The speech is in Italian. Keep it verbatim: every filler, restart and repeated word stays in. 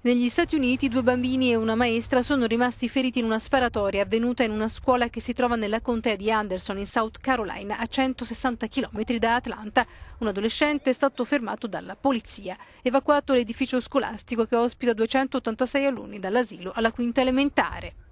Negli Stati Uniti due bambini e una maestra sono rimasti feriti in una sparatoria avvenuta in una scuola che si trova nella contea di Anderson in South Carolina, a centosessanta chilometri da Atlanta. Un adolescente è stato fermato dalla polizia. Evacuato l'edificio scolastico che ospita duecentottantasei alunni dall'asilo alla quinta elementare.